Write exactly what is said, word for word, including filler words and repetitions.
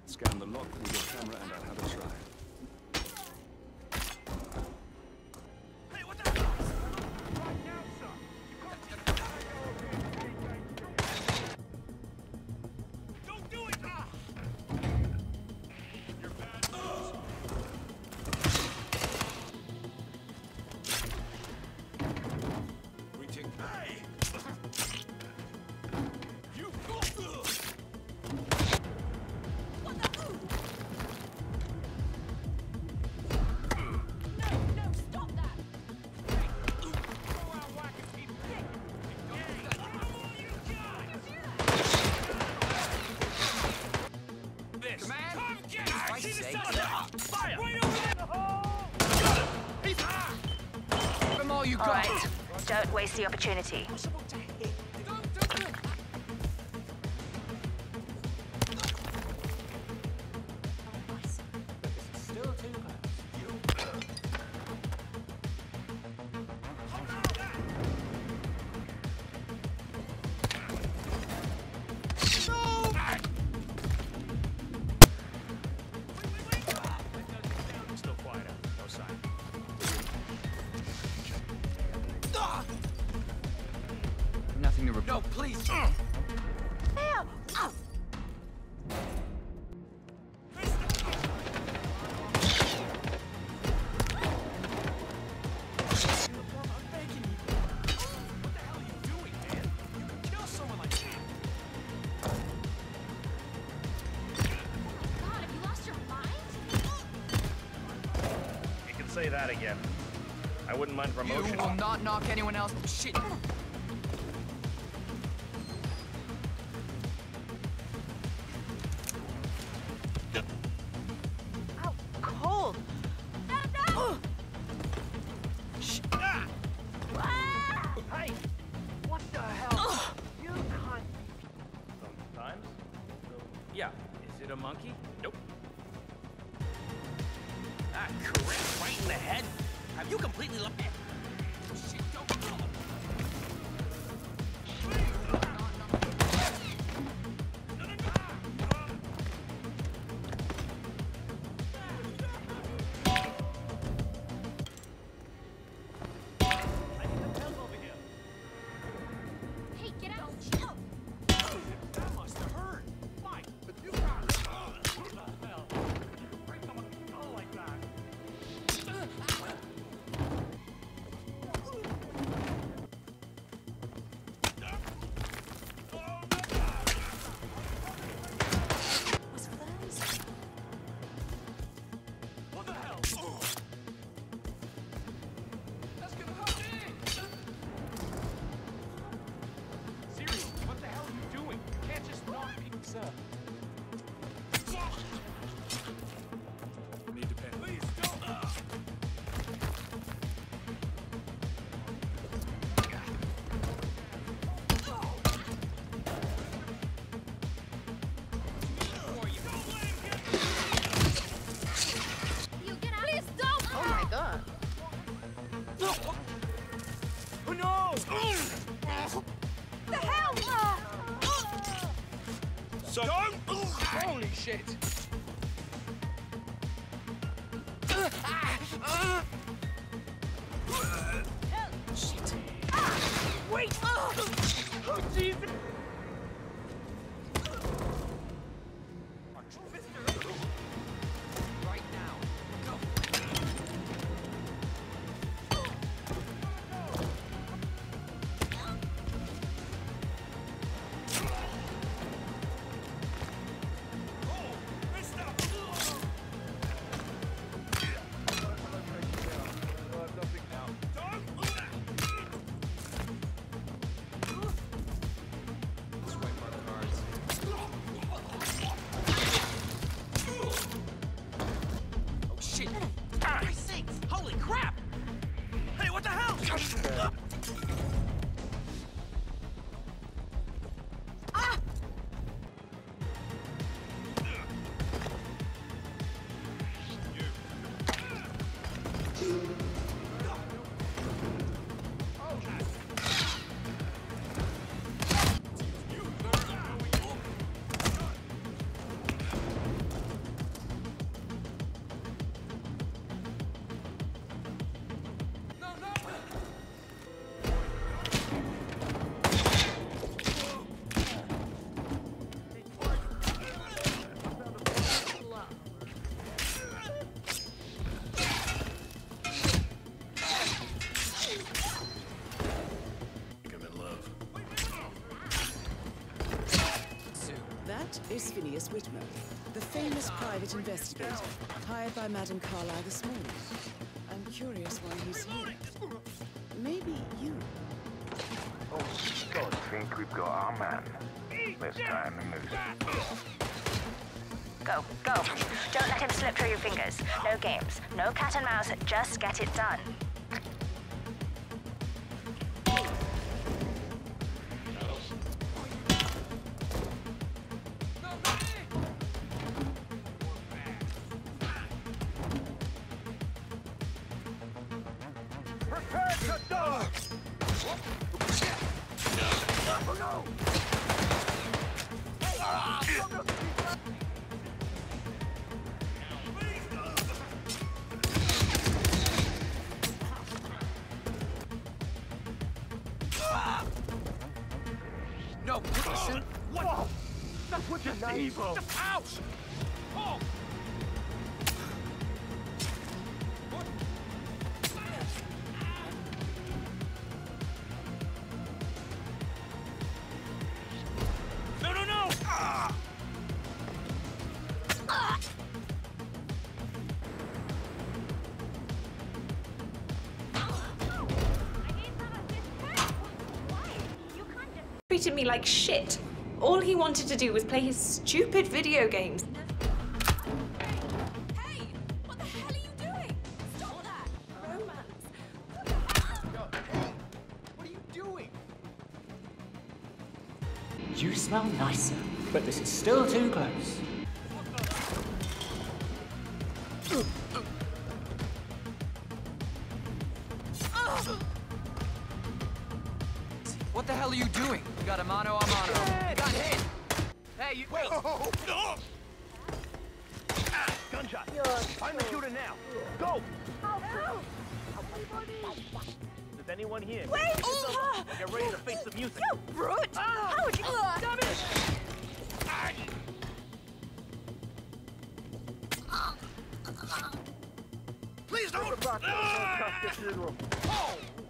Scan the lock with your camera and I'll have a try. Hey, what the hell? Right now, sir. Don't do it! Ah! You're bad news. We take... Hey! You go! All right, don't waste the opportunity. Nothing to report. No, please. Oh. Say that again. I wouldn't mind promotion. You will not knock anyone else. Shit. Ow, cold. Oh. Shh. Ah. Hey! What the hell? You can't. Sometimes. Yeah. Is it a monkey? Nope. Ah, correct. Right in the head. Have you completely looked at? Shit, don't go. Hey, get out! That must have hurt. Mike, but you got it. What the hell? You break someone skull like that. What the hell? That's gonna hurt me. Seriously, what the hell are you doing? You can't just knock people, sir. Need to pen. Please don't. Uh. You get out! Please don't! Oh my god. Oh no! The hell! So don't! Holy shit! Shit. Wait! Oh, Jesus! Right now. Go. is Phineas Whitmer, the famous private investigator, hired by Madame Carlyle this morning. I'm curious why he's here. Maybe you. Oh, God. I think we've got our man. Let's tie him and loose. Go, go. Don't let him slip through your fingers. No games, no cat and mouse, just get it done. Prepare to die! No! No, listen. What? That's what you're saying. Ouch! Oh! No, no, no! Ah! Treated me like shit. All he wanted to do was play his stupid video games. Hey! What the hell are you doing? Stop that! Romance. What are you doing? You smell nicer, but this is still too close. What the hell are you doing? You got a mano a mano. You got hit. Hey, you. Wait! Oh, no! Ah, gunshot! Find the shooter now! Go! Is anyone here? Wait! Get ready to face the music! You brute! How would you... Damn it! Please don't! Ah! Oh!